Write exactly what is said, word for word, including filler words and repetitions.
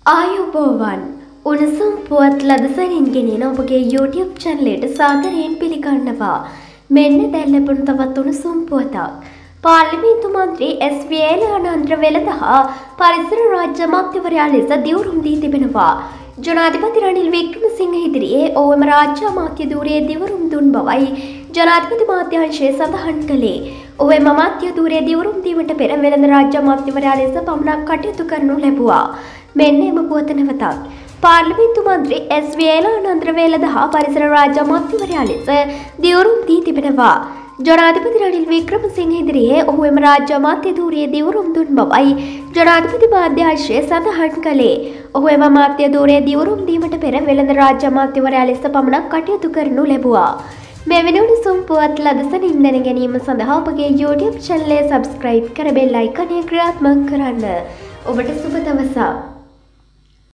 ආයුබෝවන් උණුසුම් පුවත් ලදසනින් ගෙනෙන ඔබගේ YouTube channel එකට සාදරයෙන් පිළිගන්නවා. මෙන්න දැන් ලැබුණු තවත් උණුසුම් පුවතක්. පාර්ලිමේන්තු මන්ත්‍රී එස් වී ඒලානන්ද්‍ර වෙළඳහා පරිසර රාජ්‍ය අමාත්‍යවරයා ලෙස දිවුරුම් දී තිබෙනවා. ජනාධිපති රනිල් වික්‍රමසිංහ ඉදිරියේ ඕවම රාජ්‍ය අමාත්‍ය ධූරයේ දිවුරුම් දුන් බවයි ජනාධිපති මාධ්‍යාංශය සඳහන් කළේ. ඔවම අමාත්‍ය ධූරයේ දිවුරුම් දීමට පෙර වෙළඳ රාජ්‍ය අමාත්‍යවරයා ලෙස පමණක් කටයුතු කරනු ලැබුවා. මෙන්න එම පුවත නැවතත්. පාර්ලිමේන්තු මන්ත්‍රී එස් වී ඒලානන්ද්‍ර වෙළඳහා පරිසර රාජ්‍ය අමාත්‍යවරයා ලෙස දිවුරුම් දී තිබෙනවා. ජනාධිපති රනිල් වික්‍රමසිංහ ඉදිරියේ ඔහු එම රාජ්‍ය අමාත්‍ය ධූරයේ දිවුරුම් දුන් බවයි ජනාධිපති මාධ්‍යාංශය සඳහන් කළේ. ඔහු එම අමාත්‍ය ධූරයේ දිවුරුම් දීමට පෙර වෙළඳ රාජ්‍ය අමාත්‍යවරයා ලෙස පමණක් කටයුතු කරනු ලැබුවා. මේ වෙනුවට සුම්පුවත් ලදසනින් දැන ගැනීම සඳහා ඔබගේ YouTube channel එක subscribe කර බෙල් අයිකනය ක්‍රියාත්මක කරන්න. ඔබට සුබ දවසක්.